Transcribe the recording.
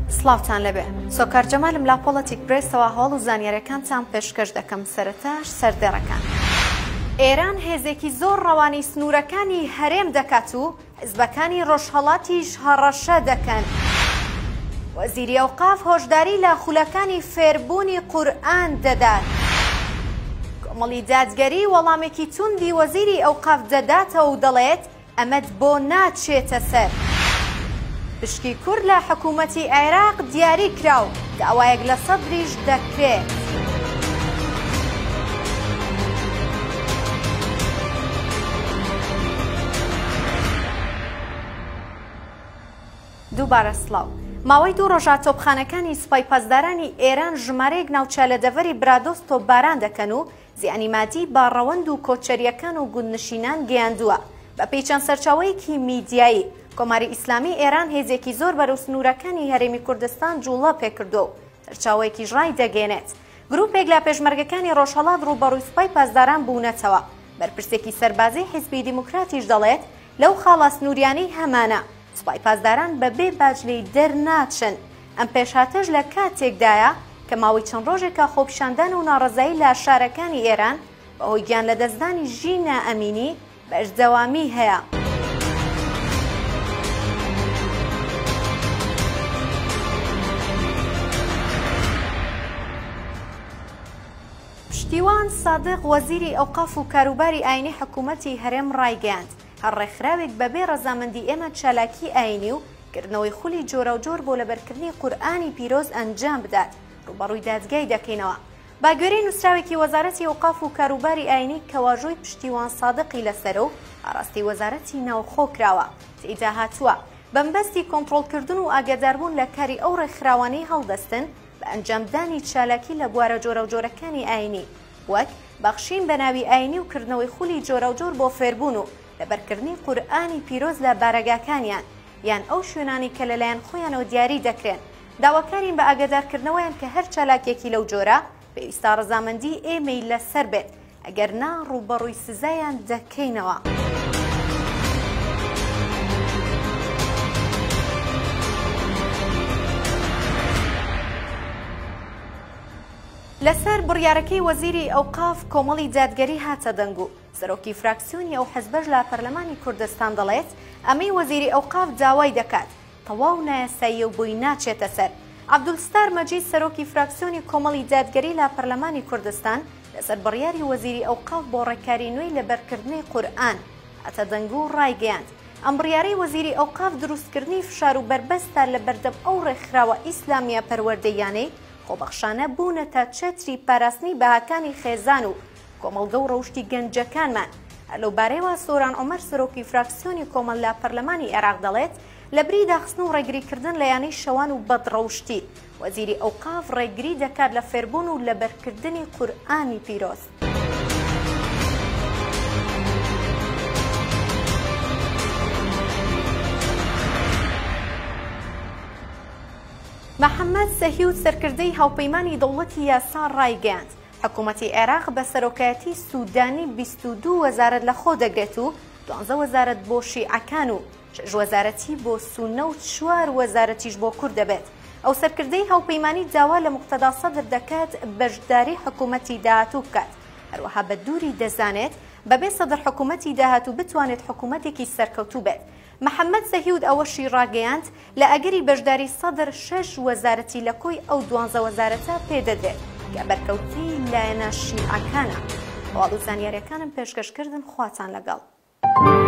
سڵاوتان لەبێ سۆکار جەمالم لا پۆڵەتیک برێسەوە هەواڵ و زانیاریەکانتان پێشکەش دەکەم. سەرەتاش سەردەڕەکان. ئێران هێزێکی زۆر ڕەوانی سنوورەکانی هەرێم دەکات و حیزبەکانی ڕۆژهەڵاتیش هەڕەشە دەکەن. وەزیری ئەوقاف هۆشداری لە خولەکانی فێربوونی قورئان دەدات. کۆمەڵی دادگەری وەڵامێکی توندی وەزیری ئەوقاف دەداتەوە و دەڵێت ئەمەد بۆ ناچێتە سەر. پشکی کورد لە حکوومەتی عێراق دیاری کراو داوایەک لە سەدریش دەکرێت. دووبارە سڵاو. ماوەی دوو ڕۆژە تۆپخانەکانی سوپای پاسدارانی ئێران ژمارەیەک ناوچە لە دەڤەری برادۆس تۆپباران دەکەن و زیانی مادی با ڕەوەند و کۆچەریەکان و گوندنشینان گەیاندووە. بە پێیچەند سەرچاوەیەکی میدیایی کۆماری ئیسلامی ئێران هێزێکی زۆر بەرەو سنوورەکانی هەرێمی کوردستان جوڵە پێکردو و سەرچاوەیەکیش ڕای دەگەێنێت. گروپێک لە پێشمەرگەکانی ڕۆژهەڵات ڕووبەڕووی سوپای پاسداران بوونەتەوە. بەرپرسێکی سەربازی حیزبی دیموکراتیش دەڵێت لەو خاڵە سنووریانەی هەمانە سوپای پاسداران بەبێ باجلەی دەرناچن. ئەم پێشهاتەش لە کاتێکدایە کە ماوەی چەند ڕۆژێکە خۆپیشاندان و ناڕەزایی لە شارەکانی ئێران بەهۆی گیان لە دەستدانی ژینە ئەمینی بەشدەوامی هەیە. پشتیوان سادق وەزیری ئەوقاف و کاروباری ئاینی حکوومەتی هەرێم ڕایگەیاند هەر ڕێکخراوێک بەبێ ڕەزامەندی ئێمە چالاکی ئاینی و کردنەوەی خولی جۆرە و جۆر بۆ لەبەرکردنی قورئانی پیرۆز ئەنجام بدات. ڕوبەڕووی دادگای دەکەینەوە. باگوێرەی نووسراوێکی وەزارەتی ئەوقاف و کاروباری ئاینی کەواژۆی پشتیوان سادقی لەسەر و ئاڕاستی وەزارەتی ناوخۆ کراوە. تێیدا هاتووە بەمبەستی کۆنتڕۆڵکردن و ئاگاداربوون لە کاری ئەو ڕێکخراوانەی هەڵدەستن بە ئەنجامدانی چالاکی لە بوارە جۆرە و جۆرەکانی ئاینی وەک بەخشین بە ناوی ئاینی و کردنەوەی خولی جۆرە و جۆر بۆ فێربوون و لەبەرکردنی قورئانی پیرۆز لە بارەگاکانیان یان ئەو شوێنانی کە لەلایەن خۆیانەوە دیاری دەکرێن. داواکارین بە ئاگادارکردنەوەیان کە هەر چالاکێکی لەو جۆرە پێویستە ڕەزامەندی ئێمەی لەسەر بێت ئەگەر نا ڕوبەڕووی سزایان دەکەینەوە. لەسەر بڕیارەکەی وەزیری ئەوقاف کۆمەڵی دادگەری هاتە دەنگ و سەرۆکی فراکسیۆنی ئەو حیزبەش لە پەرلەمانی کوردستان دەڵێت ئەمەی وەزیری ئەوقاف داوای دەکات تەواو نایاساییە و بۆی ناچێتە سەر. عەبدولستار مەجید سەرۆکی فراکسیۆنی کۆمەڵی دادگەری لە پەرلەمانی کوردستان لەسەر بڕیاری وەزیری ئەوقاف بۆ ڕێکاری نوێی لەبەرکردنی قورئان هاتە دەنگ و ڕایگەیاند ئەم بڕیارەی وەزیری ئەوقاف دروستکردنی فشار و بربەستە لە بەردەم ئەو ڕێکخراوە ئیسلامیە پەروەردەیانەی خۆبەخشانە بوونەتە چەتری پاراستنی بەهاکانی خێزان و کۆمەڵگە و ڕەوشی گەنجەکانمان. لەو بارەیەوە سۆران عومەر سەرۆکی فراکسیۆنی کۆمەڵ لە پەرلەمانی عێراق دەڵێت لە بری داخستن و ڕێگریکردن لە یانەی شەوان و بەدڕەوشتی وەزیری ئەوقاف ڕێگری دەکات لە فێربوون و لەبەرکردنی قورئانی پیرۆز. محەممەد سەهیود سەرکردەی هاوپەیمانی دەوڵەتی یاسا ڕایگەیاند حکوومەتی عێراق بە سەرۆکایەتی سوودانی 22 وەزارەت لە خۆ دەگرێت و 12 وەزارەت بۆ شیعەکان و 6 وەزارەتی بۆ سونە و 4 وەزارەتیش بۆ کورد دەبێت. ئەو سەرکردەی هاوپەیمانی داوا لە موقتەدا سەدر دەکات بەشداری حکوومەتی داهاتوو بکات. هەروەها بە دووری دەزانێت بەبێ سەدر حکوومەتی داهاتوو بتوانێت حکوومەتێکی سەرکەوتوو بێت. محەممەد سەهیود ئەوەشی ڕاگەیاند لە ئەگەری بەشداری سەدر 6 وەزارەتی لە کۆی ئەو 12 وەزارەتە پێدەدرێت کە بەرکەوتی لایەنە شیعەکانە. هەواڵ و زانیاریەکانم پێشکەشکردن خواتان لەگەڵ.